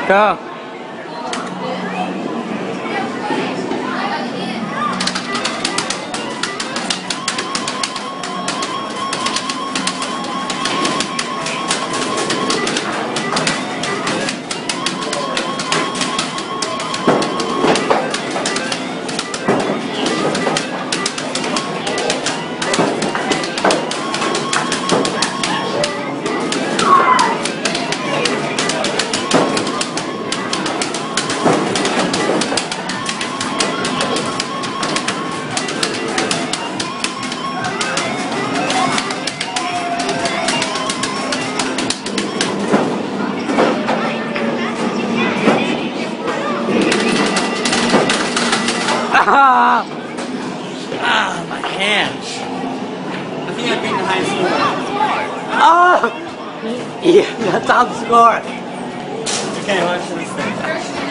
Go. Ah, my hands. I think I beat the high score. Oh! Yeah, that's on score. Okay, watch this thing.